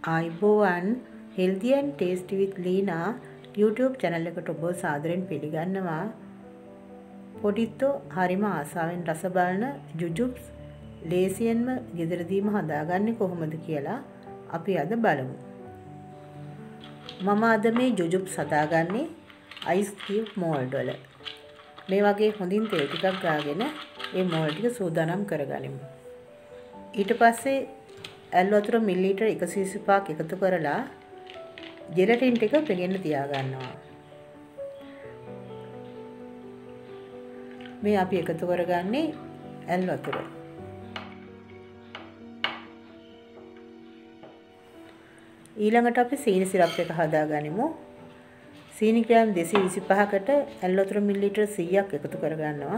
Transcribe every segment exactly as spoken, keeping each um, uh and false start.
ආයිබෝවන් healthy and tasty with Leena YouTube channel එකට ඔබ සාදරයෙන් පිළිගන්නවා. පොඩිත්තෝ හරිම ආසාවෙන් රස බලන ජුජුබ්ස් ලේසියෙන්ම ගෙදරදීම හදාගන්නේ කොහොමද කියලා අපි අද බලමු. මම අද මේ ජුජුබ්ස් හදාගන්නේ ice cube mold වල. මේ වගේ හොඳින් තෙල් ටිකක් ගාගෙන මේ mold ටික සූදානම් කරගනිමු. ඊට පස්සේ ඇල් වතුර මිලිලීටර් එකසිය විසිපහක් එකතු කරලා ජෙලටින් ටික පෙගෙන්න තියා ගන්නවා. මේ අපි එකතු කරගන්නේ ඇල් වතුර. ඊළඟට අපි සීනි සිරප් එක හදාගනිමු. සීනි ග්‍රෑම් දෙසිය විසිපහකට ඇල් වතුර මිලිලීටර් සීයක් එකතු කරගන්නවා.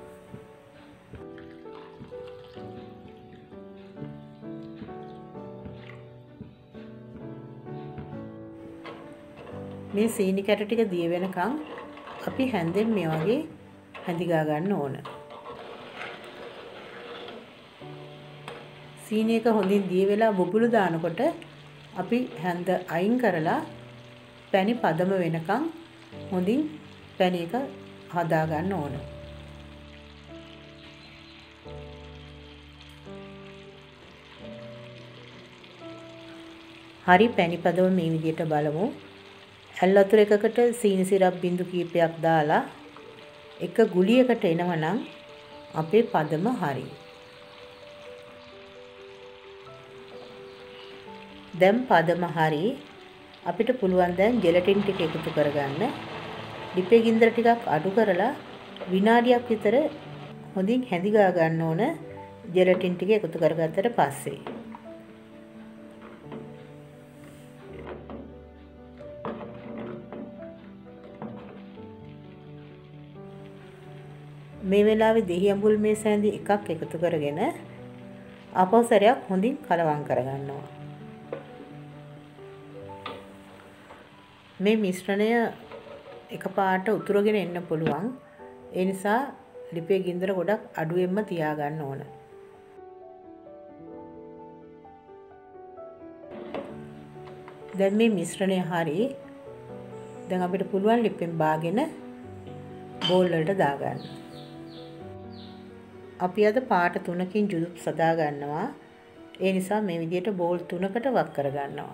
මේ සීනි කැට ටික දිය වෙනකන් අපි හැන්දෙන් මේ වගේ හැඳිගා ගන්න ඕන. සීනි එක හොඳින් දිය වෙලා බුබුලු දානකොට අපි හැන්ද අයින් කරලා පැණි පදම වෙනකන් හොඳින් පැණි එක හදා ගන්න ඕන. හරි පැණි පදම මේ විදිහට බලමු. ඇල් වතුර එකකට සීනි සිරප් බිඳු කීපයක් දාලා එක ගුලියකට එනවනම් අපේ පදම හරි. දැන් පදම හරි. අපිට පුළුවන් දැන් ජෙලටින් ටික එකතු කරගන්න. ලිපේ ගින්දර ටිකක් අඩු කරලා විනාඩියක් විතර හොඳින් හැඳිගා ගන්න ඕන ජෙලටින් ටික එකතු කරගත්තට පස්සේ. මේ වෙලාවේ දෙහි අඹුල් මේ සෑඳි එකක් එකතු කරගෙන ආපහු සැරයක් හොඳින් කලවම් කරගන්නවා. මේ මිශ්‍රණය එකපාරට උතුරගෙන එන්න පුළුවන්. ඒ නිසා ලිපේ ගින්දර ගොඩක් අඩුවෙන්ම තියාගන්න ඕන. දැන් මේ මිශ්‍රණය හරි. දැන් අපිට පුළුවන් ලිපෙන් බාගෙන බෝල් වලට දාගන්න. අපි අද පාට තුනකින් ජුජුබ්ස් හදා ගන්නවා. ඒ නිසා මේ විදිහට බෝල් තුනකට වක් කර ගන්නවා.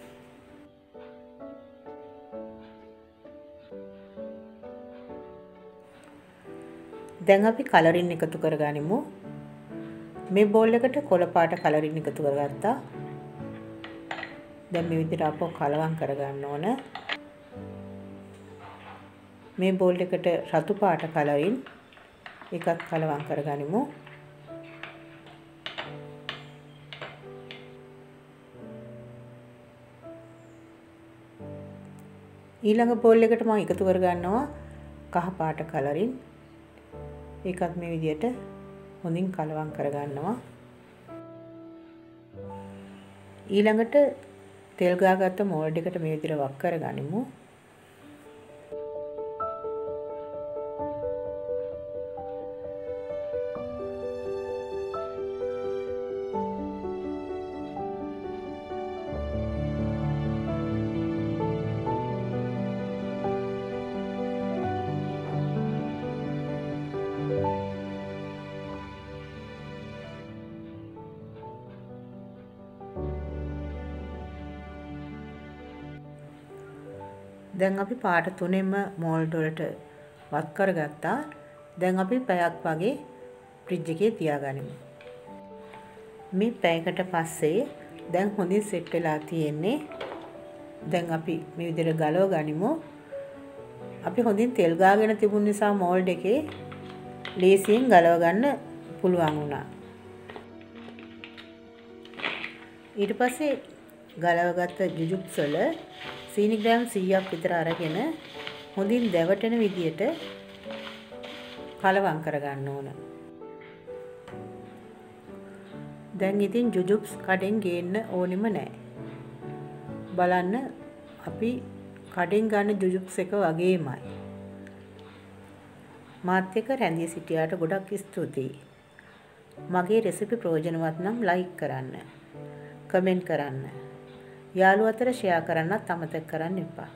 දැන් අපි කලරින් එකතු කරගනිමු. මේ බෝල් එකට කොළ පාට කලරින් එකතු කරගත්තා. දැන් මේ විදිහට අපෝ කලවම් කරගන්න ඕන. මේ බෝල් එකට රතු පාට කලරින් එකක් කලවම් කරගනිමු. ඊළඟ බෝල් එකට මම එකතු කරගන්නවා කහ පාට කලරින්. ඒකත් මේ විදිහට හොඳින් කලවම් කරගන්නවා. ඊළඟට තෙල් ගාගත්ත මෝල්ඩ් එකට මේ විදිහට වක් කරගනිමු. දැන් අපි පාට තුනෙන්ම මෝල්ඩ් වලට වත් කරගත්තා. දැන් අපි පැයක් වගේ ෆ්‍රිජ් එකේ තියාගනිමු. මේ පැයකට පස්සේ දැන් හොඳින් සෙට් වෙලා තියෙන්නේ. දැන් අපි මේ විදිහට ගලව ගනිමු. අපි හොඳින් තෙල් ගාගෙන තිබුණ නිසා මෝල්ඩ් එකේ ලේසියෙන් ගලව ගන්න පුළුවන් වුණා. ඊට පස්සේ ගලවගත්ත ජුජුබ්ස් වල සීනි ග්‍රෑම් සීයක් විතර අරගෙන හොඳින් දැවටෙන විදියට කලවම් කරගන්න ඕන. දැන් ඉතින් ජුජුබ්ස් කඩෙන් ගේන්න ඕනෙම නැහැ. බලන්න අපි කඩෙන් ගන්න ජුජුබ්ස් එක වගේමයි. මාත් එක්ක රැඳී සිටියාට ගොඩක් ස්තුතියි. මගේ රෙසිපි ප්‍රයෝජනවත් නම් ලයික් කරන්න, කමෙන්ට් කරන්න. යාළුවෝ අතර ෂෙයා කරන්නත් අමතක කරන්න එපා.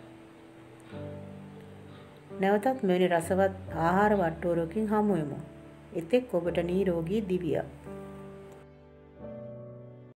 නැවතත් මෙවැනි රසවත් ආහාර වට්ටෝරුවකින් හමු වෙමු. එතෙක් ඔබට නිරෝගී දිවියක්.